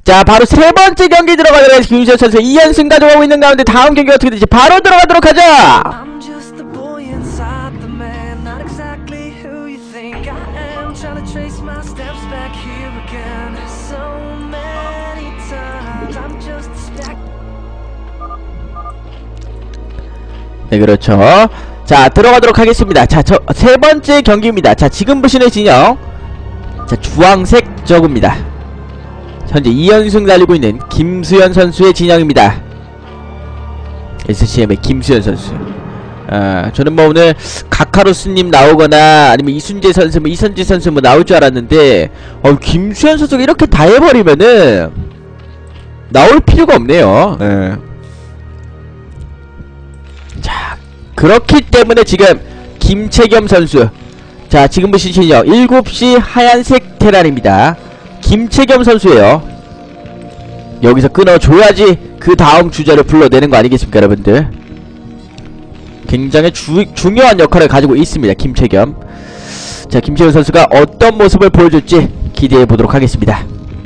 자, 바로 세 번째 경기 들어가도록 하겠습니다. 김수현 선수 2연승 가져가고 있는 가운데 다음 경기 어떻게 될지 바로 들어가도록 하자. I'm just the boy inside the man, not exactly who you think I am. Trying to trace my steps back here again. So many times I'm just a speck. 네, 그렇죠. 자, 들어가도록 하겠습니다. 자, 저 세 번째 경기입니다. 자, 지금 보시는 진영, 자, 주황색 저그입니다. 현재 2연승 달리고 있는 김수현 선수의 진영입니다. SCM의 김수현 선수. 저는 뭐 오늘 카카로스님 나오거나 아니면 이순재 선수, 뭐 이선재 선수 뭐 나올 줄 알았는데, 김수현 선수가 이렇게 다 해버리면은 나올 필요가 없네요. 자, 그렇기 때문에 지금 김채겸 선수, 자, 지금 보시시죠. 7시 하얀색 테란입니다. 김채겸 선수예요. 여기서 끊어줘야지 그 다음 주자를 불러내는 거 아니겠습니까, 여러분들? 굉장히 중요한 역할을 가지고 있습니다, 김채겸. 자, 김채겸 선수가 어떤 모습을 보여줄지 기대해보도록 하겠습니다.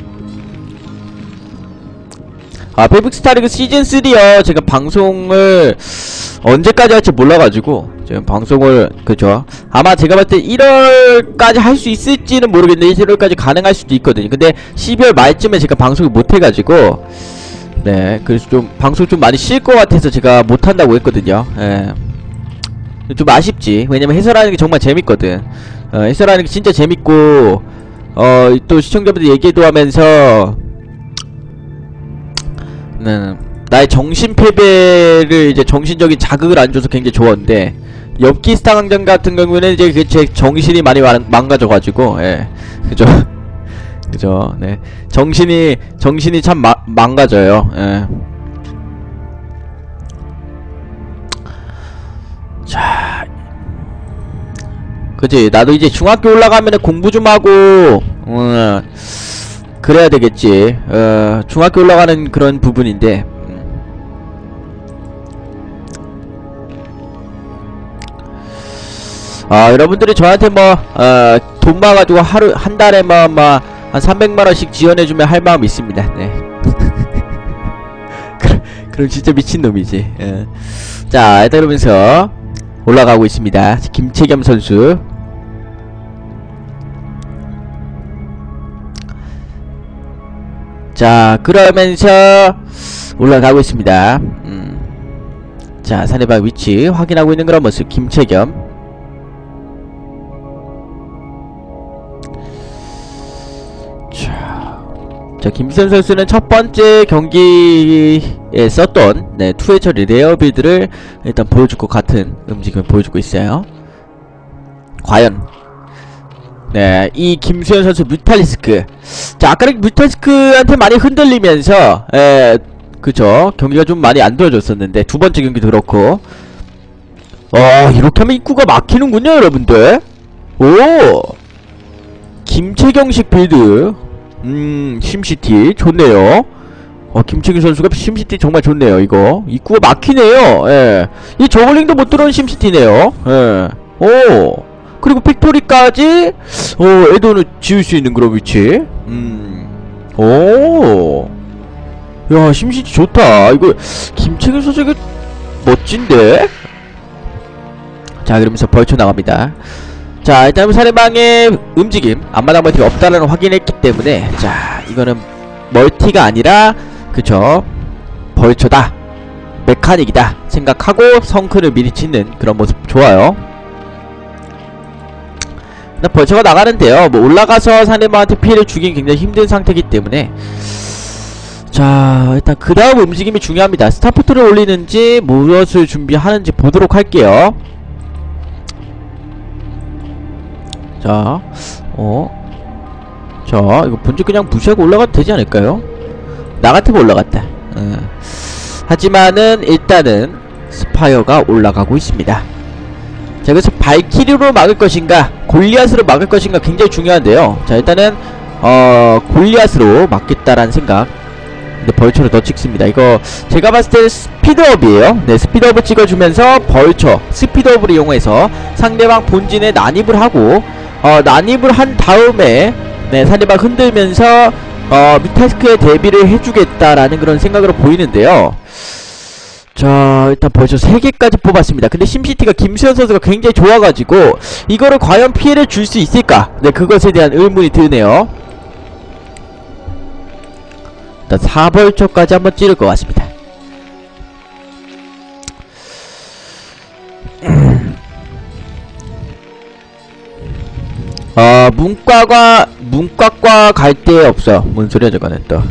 페이북 스타리그 시즌3요. 제가 방송을 언제까지 할지 몰라가지고 지금 방송을, 그죠, 아마 제가 봤을 때 1월까지 할 수 있을지는 모르겠는데 1월까지 가능할 수도 있거든요. 근데 12월 말쯤에 제가 방송을 못해가지고, 네, 그래서 좀 방송 좀 많이 쉴 것 같아서 제가 못한다고 했거든요. 좀 아쉽지. 왜냐면 해설하는 게 정말 재밌거든. 해설하는 게 진짜 재밌고, 또 시청자분들 얘기도 하면서, 나의 정신패배를, 이제 정신적인 자극을 안 줘서 굉장히 좋았는데, 엽기 스타강전 같은 경우에는 이제 제 정신이 많이 망가져가지고, 그죠? 그죠? 네. 정신이 참 망가져요. 자, 그치. 나도 이제 중학교 올라가면은 공부 좀 하고, 그래야 되겠지. 중학교 올라가는 그런 부분인데, 여러분들이 저한테 뭐, 돈 모아가지고 한 달에 뭐, 한 300만원씩 지원해주면 할 마음 있습니다. 네. 그럼 진짜 미친놈이지. 자, 일단 그러면서 올라가고 있습니다. 김채겸 선수. 자, 그러면서 올라가고 있습니다. 자, 상대방 위치 확인하고 있는 그런 모습, 김채겸. 자, 김수현 선수는 첫 번째 경기에 썼던, 네, 투회 처리 레어 빌드를 일단 보여줄 것 같은 움직임을 보여주고 있어요. 과연, 네, 이 김수현 선수 뮤탈리스크. 자, 아까는 뮤탈리스크한테 많이 흔들리면서, 그쵸, 경기가 좀 많이 안 좋아졌었는데, 두 번째 경기도 그렇고, 이렇게 하면 입구가 막히는군요, 여러분들. 오! 김채경식 빌드. 심시티 좋네요. 김채경 선수가 심시티 정말 좋네요. 이거 입구가 막히네요. 이 저글링도 못 들어온 심시티네요. 오, 그리고 팩토리까지 에도는 지을 수 있는 그런 위치. 오, 야, 심시티 좋다. 이거 김채경 선수 이거 멋진데. 자, 그러면서 벌쳐 나갑니다. 자, 일단 상대방의 움직임, 앞마당 멀티가 없다는 걸 확인했기 때문에, 자, 이거는 멀티가 아니라, 그쵸, 벌처다, 메카닉이다 생각하고 성큰을 미리 짓는 그런 모습 좋아요. 일단 벌처가 나가는데요, 뭐 올라가서 상대방한테 피해를 주긴 굉장히 힘든 상태이기 때문에, 자, 일단 그 다음 움직임이 중요합니다. 스타포트를 올리는지 무엇을 준비하는지 보도록 할게요. 자, 자, 이거 본질 그냥 무시하고 올라가도 되지 않을까요? 나 같으면 올라갔다. 하지만은 일단은 스파이어가 올라가고 있습니다. 자, 그래서 발키리로 막을 것인가 골리앗으로 막을 것인가 굉장히 중요한데요. 자, 일단은 골리앗으로 막겠다라는 생각. 근데 벌처를 더 찍습니다. 이거 제가 봤을 때는 스피드업이에요. 네, 스피드업을 찍어주면서 벌처 스피드업을 이용해서 상대방 본진에 난입을 하고 난입을 한 다음에, 네, 상대방 흔들면서 뮤탈스크에 대비를 해주겠다라는 그런 생각으로 보이는데요. 자, 일단 벌써 3개까지 뽑았습니다. 근데 심시티가 김수현 선수가 굉장히 좋아가지고 이거를 과연 피해를 줄 수 있을까? 네, 그것에 대한 의문이 드네요. 일단 4벌초까지 한번 찌를 것 같습니다. 문과과 갈 데 없어. 뭔 소리야 저거는 또.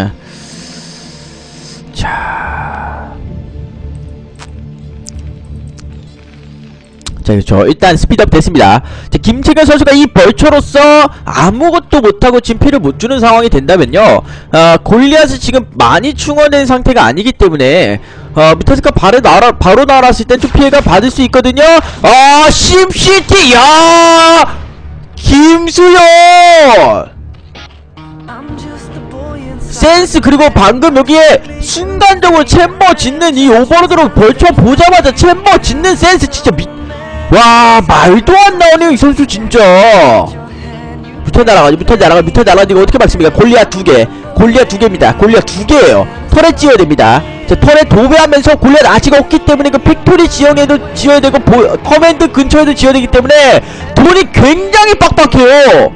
자, 그렇죠. 일단 스피드업 됐습니다. 자, 김채경 선수가 이 벌처로서 아무것도 못하고 지금 피를 못 주는 상황이 된다면요, 골리앗이 지금 많이 충원된 상태가 아니기 때문에 뮤탈스크가 바로 날았을 땐 좀 피해가 받을 수 있거든요. 심시티, 야, 김수현 센스. 그리고 방금 여기에 순간적으로 챔버 짓는 이 오버로드로 벌쳐 보자마자 챔버 짓는 센스 진짜 와, 말도 안 나오네요 이 선수 진짜. 뮤탈 날아가지고 이거 어떻게 막습니까? 골리앗 2개, 골리앗 2개입니다. 골리앗 2개예요. 터렛 지어야 됩니다. 자, 터렛 도배하면서 골리앗 아직 없기 때문에 그 팩토리 지형에도 지어야 되고 커맨드 근처에도 지어야 되기 때문에 돈이 굉장히 빡빡해요.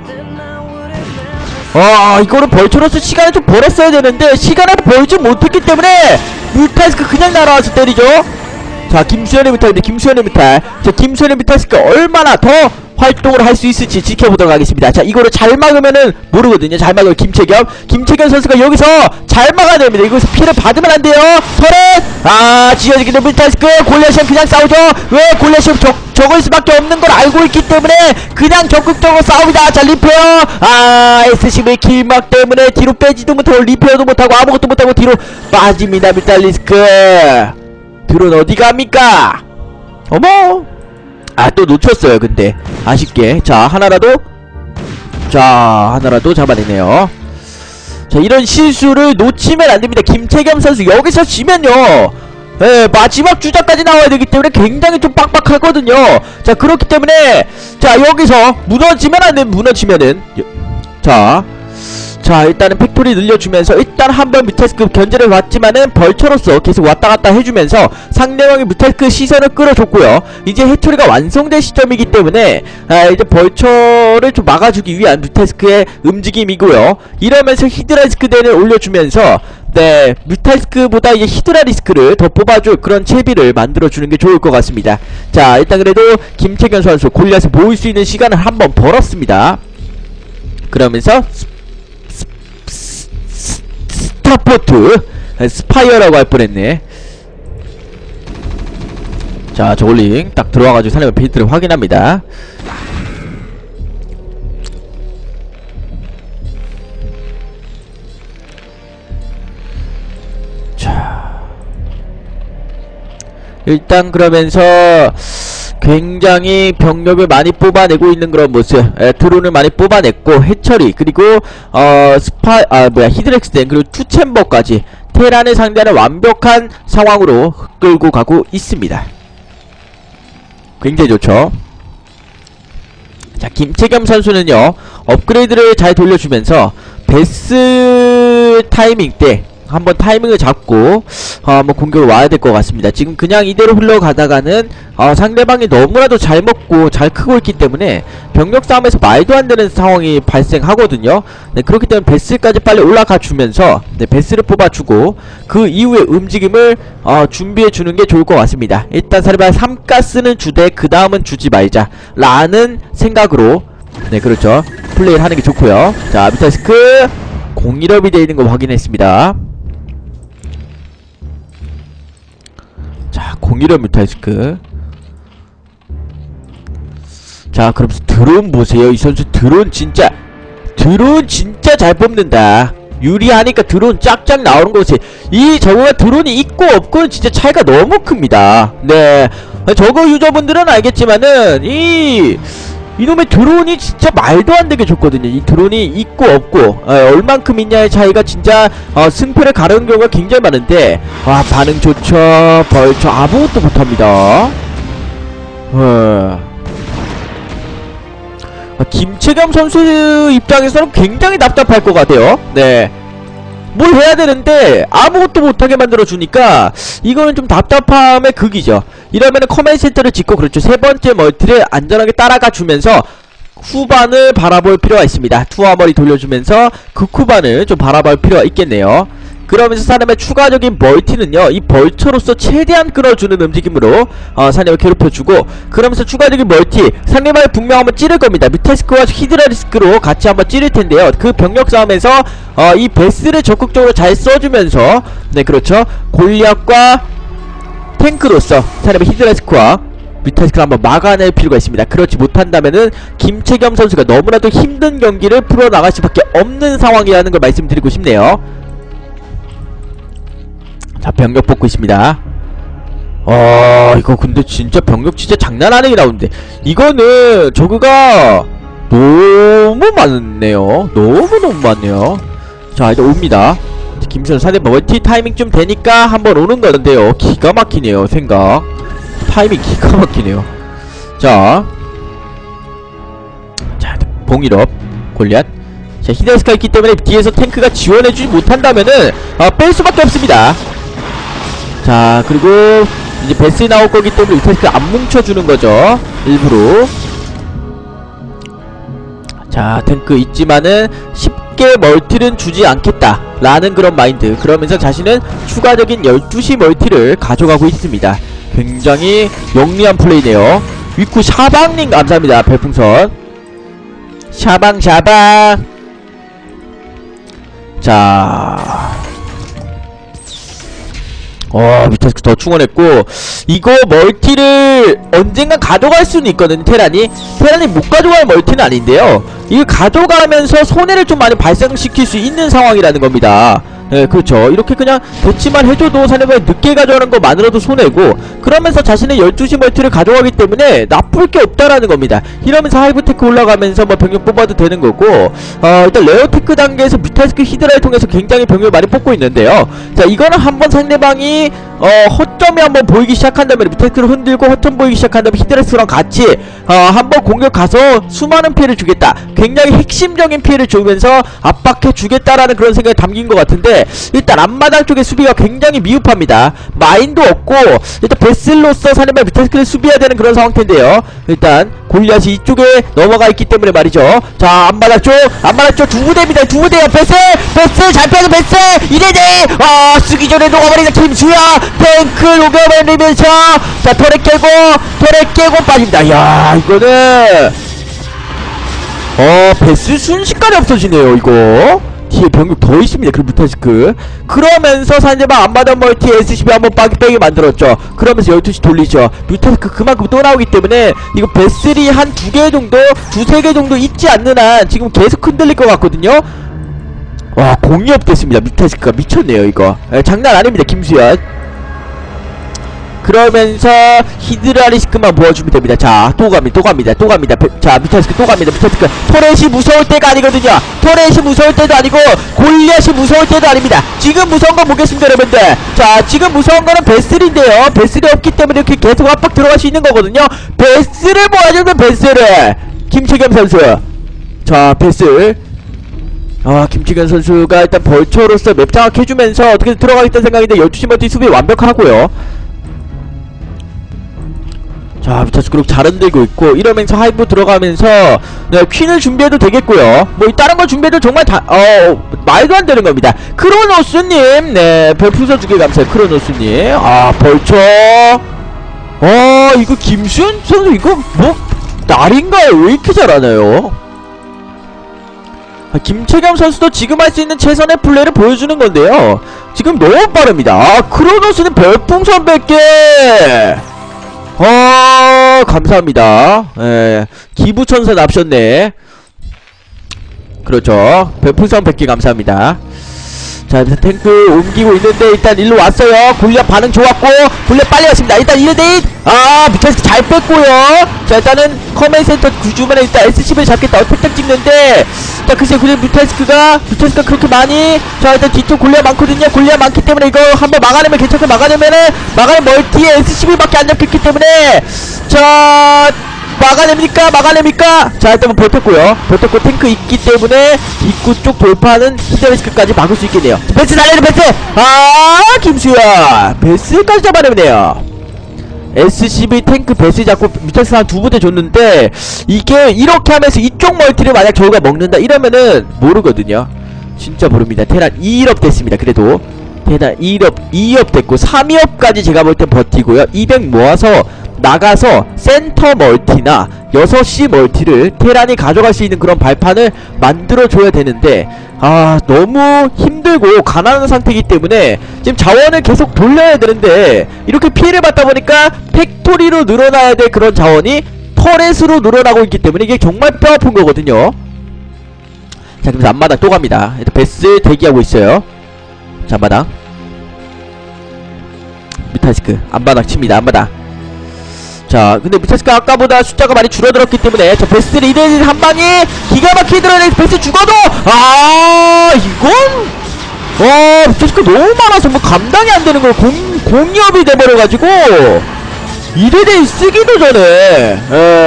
이거를 벌처로서 시간을 좀 벌었어야 되는데 시간을 벌지 못했기 때문에 뮤탈스크 그냥 날아와서 때리죠. 자, 김수현의 뮤탈인데 김수현의 뮤탈. 자, 김수현의 뮤탈스크가 얼마나 더 활동을 할 수 있을지 지켜보도록 하겠습니다. 자, 이거를 잘 막으면은 모르거든요. 잘 막으면 김채경 선수가 여기서 잘 막아야 됩니다. 이거에서 피해를 받으면 안 돼요. 터렛! 지어지기는 뮤탈스크. 골리앗은 그냥 싸우죠. 왜? 골리앗은 적을 수밖에 없는 걸 알고 있기 때문에 그냥 적극적으로 싸웁니다. 자, 리페어. SCV 킬막 때문에 뒤로 빼지도 못하고 리페어도 못하고 아무것도 못하고 뒤로 빠집니다. 뮤탈리스크. 드론 어디 갑니까? 어머! 또 놓쳤어요. 근데 아쉽게. 자, 하나라도 잡아내네요. 자, 이런 실수를 놓치면 안됩니다. 김채겸 선수 여기서 지면요, 마지막 주자까지 나와야 되기 때문에 굉장히 좀 빡빡하거든요. 자, 그렇기 때문에 자, 여기서 무너지면 안돼. 무너지면은 자, 일단은 팩토리 늘려주면서 일단 한번 뮤탈스크 견제를 받지만은 벌처로서 계속 왔다갔다 해주면서 상대방의 뮤탈스크 시선을 끌어줬고요. 이제 해처리가 완성된 시점이기 때문에 이제 벌처를 좀 막아주기 위한 뮤탈스크의 움직임이고요. 이러면서 히드라리스크 덴을 올려주면서 뮤탈스크보다 이제 히드라리스크를 더 뽑아줄 그런 채비를 만들어주는 게 좋을 것 같습니다. 자, 일단 그래도 김채경 선수 골리앗을 모을 수 있는 시간을 한번 벌었습니다. 그러면서 스타포트 스파이어라고 할 뻔했네. 자, 저글링 딱 들어와가지고 사람의 페이트를 확인합니다. 자, 일단 그러면서 굉장히 병력을 많이 뽑아내고 있는 그런 모습. 드론을 많이 뽑아냈고 해처리 그리고 히드렉스덴 그리고 투챔버까지 테란을 상대하는 완벽한 상황으로 끌고 가고 있습니다. 굉장히 좋죠. 자, 김채겸 선수는요, 업그레이드를 잘 돌려주면서 베스 타이밍 때 한번 타이밍을 잡고 한번 공격을 와야 될 것 같습니다. 지금 그냥 이대로 흘러가다가는 상대방이 너무나도 잘 먹고 잘 크고 있기 때문에 병력 싸움에서 말도 안 되는 상황이 발생하거든요. 네, 그렇기 때문에 베스까지 빨리 올라가 주면서 베스를 뽑아주고 그 이후에 움직임을 준비해 주는 게 좋을 것 같습니다. 일단 사리발 3가스는 주되 그 다음은 주지 말자 라는 생각으로 그렇죠, 플레이를 하는 게 좋고요. 자, 뮤탈스크 공일업이 되어 있는 거 확인했습니다. 자, 공일업 뮤탈스크. 자, 그럼 드론 보세요. 이 선수 드론 진짜 잘 뽑는다. 유리하니까 드론 쫙쫙 나오는 것이, 저거가 드론이 있고 없고는 진짜 차이가 너무 큽니다. 네, 저거 유저분들은 알겠지만은 이놈의 드론이 진짜 말도 안 되게 좋거든요. 이 드론이 있고 없고 얼만큼 있냐의 차이가 진짜 승패를 가르는 경우가 굉장히 많은데, 반응 좋죠. 벌써 아무것도 못합니다. 김채겸 선수 입장에서는 굉장히 답답할 것 같아요. 네. 뭘 해야 되는데 아무것도 못하게 만들어주니까 이거는 좀 답답함의 극이죠. 이러면은 커맨드 센터를 짓고, 그렇죠, 세 번째 멀티를 안전하게 따라가 주면서 후반을 바라볼 필요가 있습니다. 투하머리 돌려주면서 극후반을 좀 바라볼 필요가 있겠네요. 그러면서 사람의 추가적인 멀티는요, 이 벌처로서 최대한 끌어주는 움직임으로 상대방을 괴롭혀주고, 그러면서 추가적인 멀티, 상대방의 분명 한번 찌를 겁니다. 뮤탈스크와 히드라리스크로 같이 한번 찌를 텐데요. 그 병력 싸움에서 이 베스를 적극적으로 잘 써주면서, 네, 그렇죠, 골리앗과 탱크로서 상대방의 히드라리스크와 뮤탈스크를 한번 막아낼 필요가 있습니다. 그렇지 못한다면은 김채겸 선수가 너무나도 힘든 경기를 풀어나갈 수밖에 없는 상황이라는 걸 말씀드리고 싶네요. 자, 병력 뽑고 있습니다. 이거 근데 진짜 병력 진짜 장난 아니게 나오는데, 이거는 저그가 너무 많네요. 너무너무 많네요. 자, 일단 옵니다. 김선 사대 멀티 타이밍 좀 되니까 한번 오는 건데요. 기가 막히네요. 생각 타이밍 기가 막히네요. 자, 봉일업 골리앗. 자, 히드라스가 있기 때문에 뒤에서 탱크가 지원해주지 못한다면은 뺄 수밖에 없습니다. 자, 그리고 이제 베스 나올 거기 때문에 뮤탈스크 안 뭉쳐주는 거죠, 일부러. 자, 탱크 있지만은 쉽게 멀티는 주지 않겠다 라는 그런 마인드. 그러면서 자신은 추가적인 12시 멀티를 가져가고 있습니다. 굉장히 영리한 플레이네요. 위쿠 샤방님 감사합니다. 별풍선 샤방. 자, 뮤탈스크 더 충원했고, 이거 멀티를 언젠간 가져갈 수는 있거든요. 테란이 못 가져갈 멀티는 아닌데요, 이거 가져가면서 손해를 좀 많이 발생시킬 수 있는 상황이라는 겁니다. 네, 그렇죠. 이렇게 그냥 대치만 해줘도 상대방이 늦게 가져가는 것만으로도 손해고, 그러면서 자신의 12시 멀티를 가져가기 때문에 나쁠 게 없다라는 겁니다. 이러면서 하이브테크 올라가면서 뭐 병력 뽑아도 되는 거고, 일단 레어테크 단계에서 뮤탈스크 히드라를 통해서 굉장히 병력을 많이 뽑고 있는데요. 자, 이거는 한번 상대방이 허점이 한번 보이기 시작한다면, 뮤탈스크를 흔들고 허점 보이기 시작한다면 히드라스랑 같이 한번 공격 가서 수많은 피해를 주겠다, 굉장히 핵심적인 피해를 주면서 압박해 주겠다라는 그런 생각이 담긴 것 같은데, 일단 앞마당 쪽의 수비가 굉장히 미흡합니다. 마인도 없고, 일단 베슬로서 상대방 뮤탈스크를 수비해야 되는 그런 상황인데요. 일단 골리앗이 이쪽에 넘어가 있기 때문에 말이죠. 자, 앞마당 쪽 두 부대입니다. 두 부대야. 베스 잘 빼서 베스 2대2 쓰기 전에 녹아버리는 김수야. 탱크 녹여버리면서, 자, 터렛 깨고 빠집니다. 이야, 이거는 베스 순식간에 없어지네요. 이거 뒤에 병력 더 있습니다. 그리고 뮤탈스크. 그러면서 상대방 앞마당 멀티 SCB 한번 빼게 만들었죠. 그러면서 12시 돌리죠. 뮤탈스크 그만큼 또 나오기 때문에 이거 베슬이 한 2개 정도, 2-3개 정도 있지 않는 한 지금 계속 흔들릴 것 같거든요. 와, 공이업 됐습니다. 뮤탈스크가 미쳤네요. 이거 장난 아닙니다. 김수현. 그러면서 히드라리스크만 모아주면 됩니다. 자, 또 갑니다. 자, 뮤탈스크 또 갑니다. 뮤탈스크 토렛이 무서울 때가 아니거든요. 토렛이 무서울 때도 아니고 골리앗이 무서울 때도 아닙니다. 지금 무서운 거 보겠습니다, 여러분들. 자, 지금 무서운 거는 베슬인데요, 베슬이 없기 때문에 이렇게 계속 압박 들어갈 수 있는 거거든요. 베슬을 모아주면 베슬을 김채겸 선수. 자, 베슬. 김채겸 선수가 일단 벌처로서 맵 장악해주면서 어떻게 들어가겠다는 생각인데 12시 멀티 수비 완벽하고요. 자, 뮤탈스크로 잘 흔들고 있고, 이러면서 하이브 들어가면서, 네, 퀸을 준비해도 되겠고요. 뭐 다른 거 준비해도 정말 말도 안 되는 겁니다. 크로노스님, 네, 별풍선 2개 감사해요. 크로노스님. 벌쳐. 이거 김수현 선수 이거 뭐 날인가요? 왜 이렇게 잘하나요? 김채겸 선수도 지금 할 수 있는 최선의 플레이를 보여주는 건데요, 지금 너무 빠릅니다. 크로노스는 별풍선 100개 감사합니다. 기부천사 납셨네. 그렇죠. 별풍선 100개 감사합니다. 자, 탱크 옮기고 있는데 일단 일로 왔어요. 골리앗 반응 좋았고, 골리앗 빨리 왔습니다. 일단 1대1. 뮤탈스크 잘 뺐고요. 자, 일단은 커맨 센터 주변에 일단 SCB를 잡겠다. 택 찍는데, 자, 글쎄, 뮤탈스크가 그렇게 많이, 자, 일단 뒤쪽 골리앗 많거든요. 골리앗 많기 때문에 이거 한번 막아내면 괜찮고, 막아내면 멀티에 SCB밖에 안 잡혔기 때문에, 자, 막아냅니까? 막아냅니까? 자, 일단 버텼고요. 버텼고 탱크 있기 때문에 입구 쪽 돌파하는 히드라리스크까지 막을 수 있겠네요. 베스 날리는 베스! 아, 김수현! 베스까지 잡아내네요. SCV 탱크 베스 잡고 뮤탈스 한 2부대 줬는데, 이게 이렇게 하면서 이쪽 멀티를 만약 저우가 먹는다 이러면은 모르거든요. 진짜 모릅니다. 테란 2업 됐습니다. 그래도 테란 2업 됐고 3업까지 제가 볼 땐 버티고요. 200 모아서 나가서 센터 멀티나 6시 멀티를 테란이 가져갈 수 있는 그런 발판을 만들어줘야 되는데, 아, 너무 힘들고 가난한 상태이기 때문에 지금 자원을 계속 돌려야 되는데, 이렇게 피해를 받다 보니까 팩토리로 늘어나야 될 그런 자원이 터렛으로 늘어나고 있기 때문에 이게 정말 뼈아픈 거거든요. 자, 그래서 앞마당 또 갑니다. 일단 베스 대기하고 있어요. 자, 앞마당 뮤탈리스크 앞마당 칩니다. 앞마당. 자, 근데 뮤탈리스크가 아까보다 숫자가 많이 줄어들었기 때문에 저 베스트를 이대일 한 방에 기가 막히게 들어내. 베스트 죽어도, 아, 이건 뮤탈리스크 너무 많아서 뭐 감당이 안 되는 걸 공이업이 돼버려가지고 2대1 쓰기도 전에,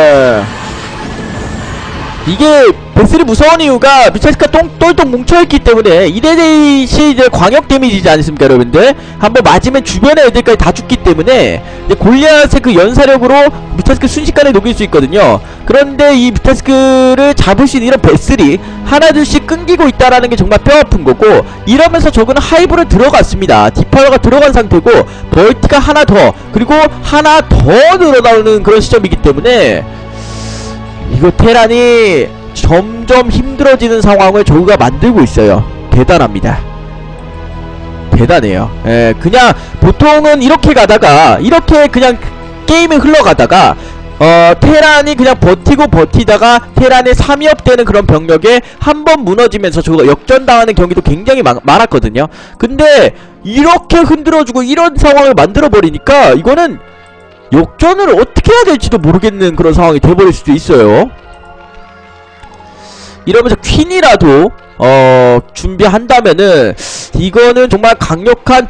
이게 베스를 무서운 이유가 뮤탈리스크가 똘똘 뭉쳐있기 때문에 2대1이 이제 광역 데미지지 않습니까, 여러분들? 한번 맞으면 주변의 애들까지 다 죽기 때문에 이제 골리앗의 그 연사력으로 뮤탈리스크 순식간에 녹일 수 있거든요. 그런데 이 뮤탈리스크를 잡을 수 있는 이런 베슬이 하나둘씩 끊기고 있다라는 게 정말 뼈아픈 거고, 이러면서 저거는 하이브를 들어갔습니다. 디파이어가 들어간 상태고 벌티가 하나 더, 그리고 하나 더 늘어나는 그런 시점이기 때문에 이거 테란이 점점 힘들어지는 상황을 저우가 만들고 있어요. 대단합니다. 대단해요. 그냥 보통은 이렇게 가다가, 이렇게 그냥 게임이 흘러가다가 테란이 그냥 버티다가 테란의 3위업 되는 그런 병력에 한번 무너지면서 저거 역전당하는 경기도 굉장히 많았거든요. 근데 이렇게 흔들어주고 이런 상황을 만들어버리니까 이거는 역전을 어떻게 해야 될지도 모르겠는 그런 상황이 돼버릴 수도 있어요. 이러면서 퀸이라도 준비한다면은 이거는 정말 강력한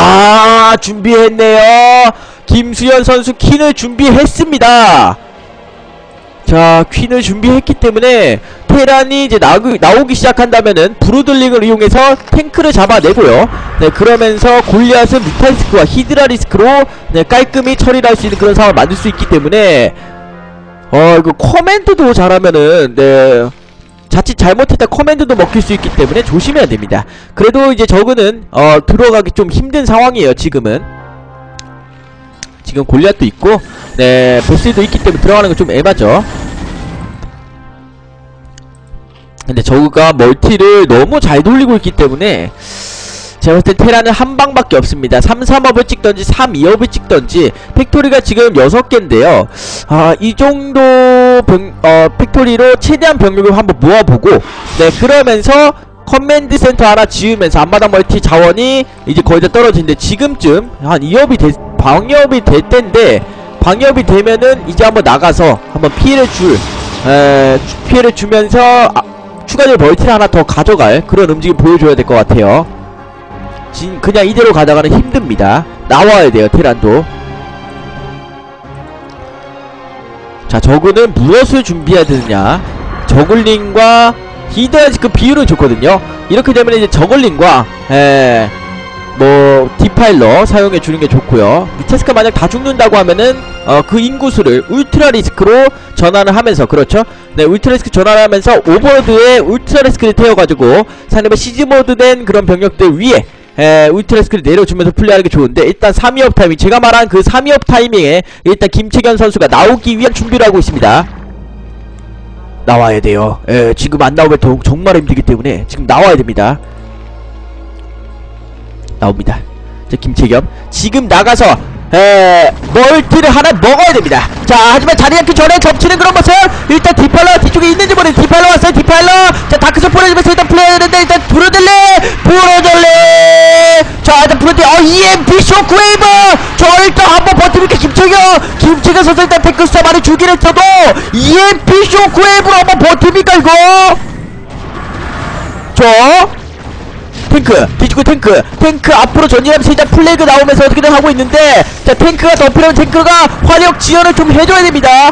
준비했네요. 김수현 선수 퀸을 준비했습니다. 자, 퀸을 준비했기 때문에 테란이 이제 나오기 시작한다면은 브루들링을 이용해서 탱크를 잡아내고요. 네, 그러면서 골리앗은 뮤탈리스크와 히드라리스크로 네, 깔끔히 처리를 할 수 있는 그런 상황을 만들 수 있기 때문에 이거 커맨드도 잘하면은 네, 자칫 잘못했다 커맨드도 먹힐 수 있기 때문에 조심해야 됩니다. 그래도 이제 저그는 들어가기 좀 힘든 상황이에요. 지금 골리앗도 있고 네, 보스도 있기 때문에 들어가는 건 좀 애매하죠. 근데 저그가 멀티를 너무 잘 돌리고 있기 때문에 제가 봤을 때 테란은 한 방밖에 없습니다. 3-3업을 찍던지 3-2업을 찍던지. 팩토리가 지금 6개인데요 이 정도 팩토리로 최대한 병력을 한번 모아보고, 네, 그러면서 커맨드 센터 하나 지으면서 앞마당 멀티 자원이 이제 거의 다 떨어지는데, 지금쯤 한 2업이 방위업이 될 텐데, 방위업이 되면은 이제 한번 나가서 한번 피해를 주면서 추가적으로 멀티를 하나 더 가져갈 그런 움직임 보여줘야 될 것 같아요. 그냥 이대로 가다가는 힘듭니다. 나와야 돼요, 테란도. 자, 저그는 무엇을 준비해야 되느냐. 저글링과 히드라리스크 비율은 좋거든요. 이렇게 되면 이제 저글링과 뭐 디파일러 사용해 주는 게 좋고요. 뮤탈리스크가 만약 다 죽는다고 하면은 그 인구수를 울트라리스크로 전환을 하면서, 그렇죠? 네, 울트라리스크 전환을 하면서 오버로드에 울트라리스크를 태워가지고 상대방 시즈모드 된 그런 병력들 위에 울트라리스크를 내려주면서 플레이하는 게 좋은데, 일단 3위업 타이밍, 제가 말한 그 3위업 타이밍에 일단 김채견 선수가 나오기 위한 준비를 하고 있습니다. 나와야 돼요. 지금 안 나오면 정말 힘들기 때문에 지금 나와야 됩니다. 나옵니다. 자, 김채겸 지금 나가서 멀티를 하나 먹어야 됩니다. 자, 하지만 자리 잡기 전에 겹치는 그런 모습. 일단 디파일러 뒤쪽에 있는지 모르겠는데 디파일러 왔어요. 디파일러. 자, 다크서 보내주면서 일단 플레이해야 되는데, 일단 브루들리. 자, 일단 브루들리 EMP 쇼크웨이브. 저 일단 한번 버티니까 김채겸 선수 일단 탱크스타 많이 주긴 했어도 EMP 쇼크웨이브로 한번 버팁니까 이거? 탱크 뒤쪽에 탱크 앞으로 전진하면서 일단 플래그 나오면서 어떻게든 하고 있는데, 자, 탱크가 더 필요하면 탱크가 화력 지연을 좀 해줘야 됩니다.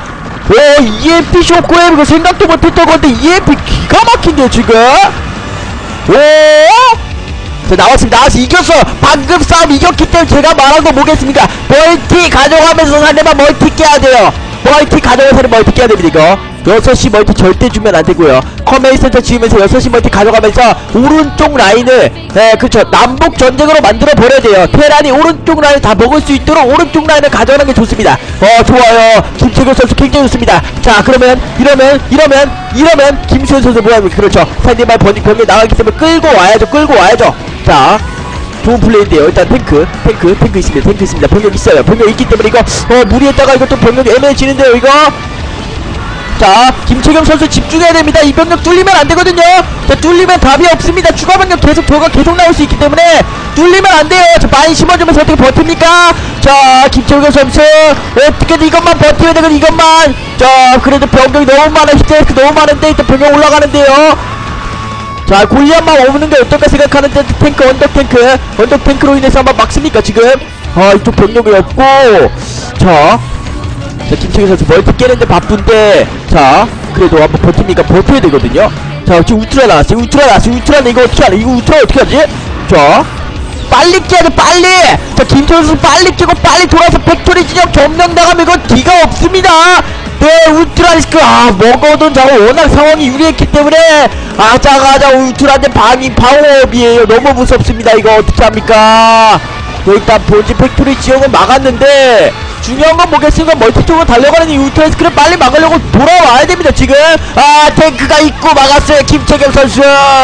오, EMP 쇼크웨이브 이거 생각도 못했던 건데 EMP 기가 막힌데요 지금. 오, 자, 나왔습니다. 이겼어. 방금 싸움 이겼기 때문에 제가 말한 거 뭐겠습니까? 멀티 가져가면서 상대방 멀티 깨야 돼요. 멀티 가져가서 멀티 깨야 됩니다 이거. 6시 멀티 절대 주면 안 되고요. 커맨드 센터 지으면서 6시 멀티 가져가면서 오른쪽 라인을 그쵸, 남북 전쟁으로 만들어 버려야 돼요. 테란이 오른쪽 라인 다 먹을 수 있도록 오른쪽 라인을 가져가는 게 좋습니다. 좋아요. 김태균 선수 굉장히 좋습니다. 자, 그러면 이러면 김수현 선수 뭐합니까? 그렇죠. 상대방 병력이 나가기 때문에 끌고 와야죠. 자, 좋은 플레이인데요. 일단 탱크 있습니다. 병력 있어요. 병력 있기 때문에 이거 무리했다가 이거 또 병력이 애매해지는데요 이거. 자, 김채경 선수 집중해야 됩니다. 이 병력 뚫리면 안 되거든요. 자, 뚫리면 답이 없습니다. 추가 병력 계속 나올 수 있기 때문에 뚫리면 안 돼요. 자, 많이 심어주면서 어떻게 버팁니까? 자, 김채경 선수 어떻게든 이것만 버티면 되거든. 이것만. 자, 그래도 병력이 너무 많아. 히트레이크 너무 많은데 일단 병력 올라가는데요. 자, 골리앗만 오는 게 어떨까 생각하는데 탱크, 언덕 탱크로 인해서 한번 막습니까 지금? 이쪽 병력이 없고. 자, 김태균 선수 멀티 깨는데 바쁜데, 자, 그래도 한번 버팁니까? 버텨야 되거든요. 자, 지금 울트라 나왔어요. 울트라는 이거 어떻게 하나? 이거 울트라 어떻게 하지? 자, 빨리 깨야 돼, 빨리! 자, 김태균 선수 빨리 깨고 빨리 돌아서 팩토리 진영 점령당하면 이건 뒤가 없습니다! 네, 울트라 리스크, 먹어둔 자가 워낙 상황이 유리했기 때문에, 아자가자 울트라한테 방어업이에요. 너무 무섭습니다. 이거 어떻게 합니까? 일단 본진 팩토리 지역은 막았는데, 중요한 건 뭐겠습니까? 멀티 쪽으로 달려가는 이 울트라 리스크를 빨리 막으려고 돌아와야 됩니다, 지금! 탱크가 있고 막았어요, 김채경 선수!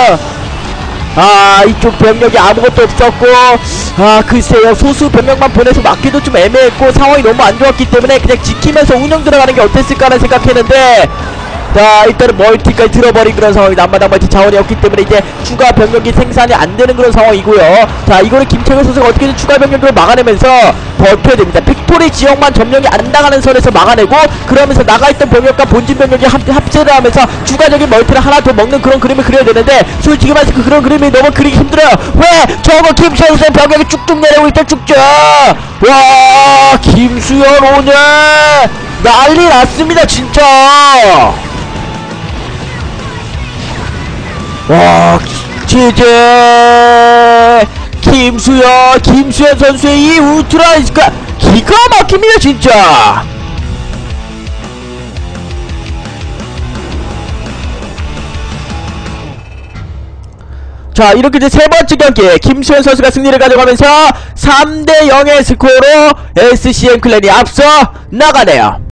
이쪽 병력이 아무것도 없었고, 글쎄요, 소수 병력만 보내서 막기도 좀 애매했고, 상황이 너무 안 좋았기 때문에 그냥 지키면서 운영 들어가는 게 어땠을까라는 생각했는데, 자, 일단은 멀티까지 들어버린 그런 상황이 남마당 멀티 자원이 없기 때문에 이제 추가 병력이 생산이 안 되는 그런 상황이고요. 자, 이거는 김태균 선수가 어떻게든 추가 병력으로 막아내면서 버텨야 됩니다. 팩토리 지역만 점령이 안 당하는 선에서 막아내고, 그러면서 나가있던 병력과 본진 병력이 합체를 하면서 추가적인 멀티를 하나 더 먹는 그런 그림을 그려야 되는데, 솔직히 말해서 그런 그림이 너무 그리기 힘들어요. 왜? 저거 김수현 선수의 병력이 쭉쭉 내려오고 있다, 쭉쭉! 와, 김수현 오늘 난리 났습니다, 진짜! 와, 제제 김수현 선수의 이 울트라 리스크가 기가 막힙니다 진짜. 자, 이렇게 이제 세 번째 경기 김수현 선수가 승리를 가져가면서 3대 0의 스코어로 SCM 클랜이 앞서 나가네요.